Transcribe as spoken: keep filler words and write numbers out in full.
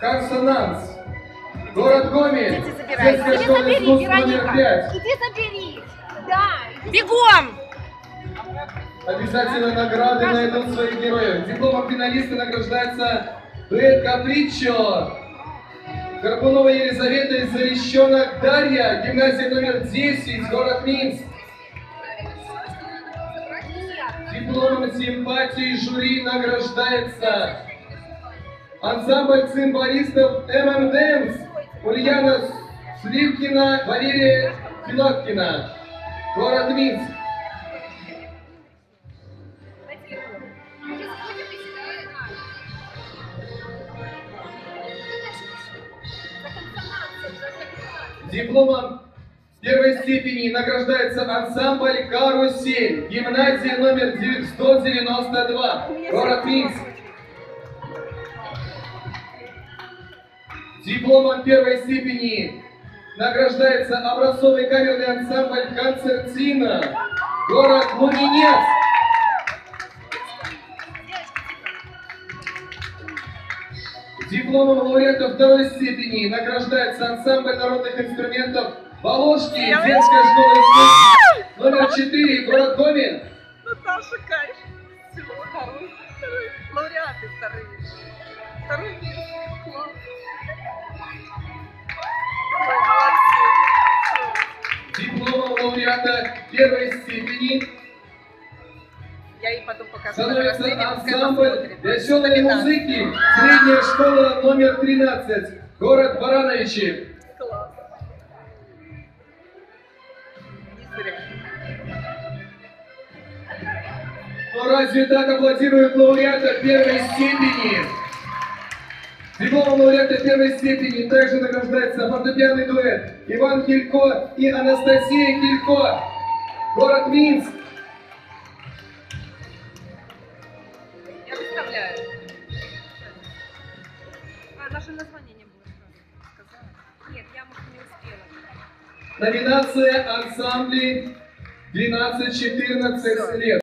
Консонанс. Город Гомель. Иди забирай. Детская школа искусств номер пять. Иди забери. Да. Бегом! Обязательно награды найдут своих героев. Дипломом финалиста награждается дуэт Капричо. Горбунова Елизавета и Зарещенок Дарья. Гимназия номер десять. Город Минск. Дипломом симпатии жюри награждается ансамбль цимбалистов эм эм Дэнс. Ульяна Сливкина, Валерия Филаткина. Город Минск. Дипломом первой степени награждается ансамбль «Карусель», гимназия номер девятьсот девяносто два, город Минск. Дипломом первой степени награждается образцовый камерный ансамбль «Концертина», город Лунинец. Дипломом лауреата второй степени награждается ансамбль народных инструментов «Волошки», детская школа искусств номер четыре, город Гомель. Наташа, кайф. Всего второй, второй. Лауреаты вторые. Второй место. Класс. Ой, молодцы. Дипломом лауреата первой степени Я ей потом покажу. становится ансамбль веселой музыки, средняя школа номер тринадцать, город Барановичи. Класс. Не зря. Но разве так аплодируют лауреата первой степени? Дипломом лауреата первой степени также награждается фортепианный дуэт Иван Килько и Анастасия Килько, город Минск. Я выставляю. А, наше название не было сказано. Нет, я, может, не успела. Номинация ансамбли двенадцать-четырнадцать лет.